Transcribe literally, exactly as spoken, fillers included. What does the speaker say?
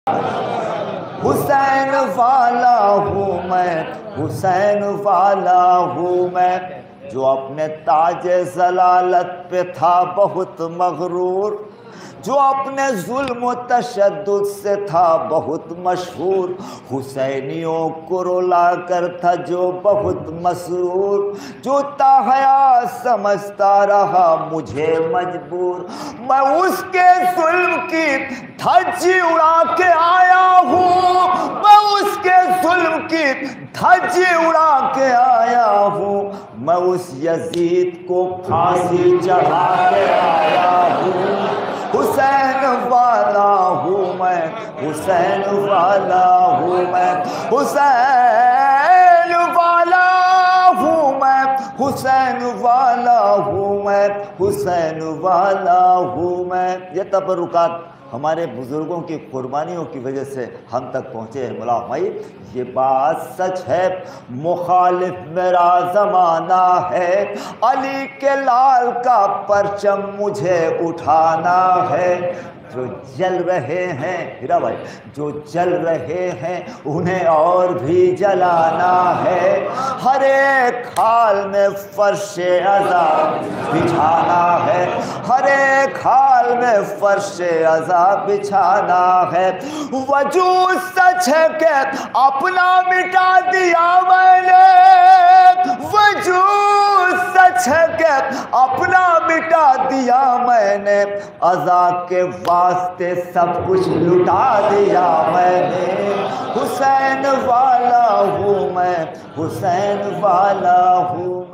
حسین والا ہوں میں، حسین والا ہوں میں، جو اپنے تاج ضلالت پہ تھا بہت مغرور، جو اپنے ظلم و تشدد سے تھا بہت مشہور، حسینیوں کو رلا کر تھا جو بہت مسرور، جو تا حیات سمجھتا رہا مجھے مجبور، میں اس کے ظلم کی دھجی اڑا کے آیا ہوں، میں اس کے ظلم کی دھجی اڑا کے آیا ہوں، میں اس یزید کو پھانسی چڑھا کے آیا ہوں، حسین والا ہوں میں، حسین والا ہوں میں، حسین والا ہوں میں، حسین والا ہوں میں، حسین والا ہوں میں۔ یہ تبرکات ہمارے بزرگوں کی قربانیوں کی وجہ سے ہم تک پہنچے ہیں مولا بھائی۔ یہ بات سچ ہے، مخالف میرا زمانہ ہے، علی کے لال کا پرچم مجھے اٹھانا ہے، جو جل رہے ہیں ہیرا بھائی، جو جل رہے ہیں انہیں اور بھی جلانا ہے، ہر ایک حال میں فرش عذاب بچھانا ہے، ہر ایک حال میں فرش عذاب بچھانا ہے، وجود سچ ہے کہ اپنا مٹا دیا میں نے، وجود سچ ہے کہ اپنا مٹا دیا میں نے، عزا کے واسطے سب کچھ لٹا دیا میں نے، حسین والا ہوں میں، حسین والا ہوں۔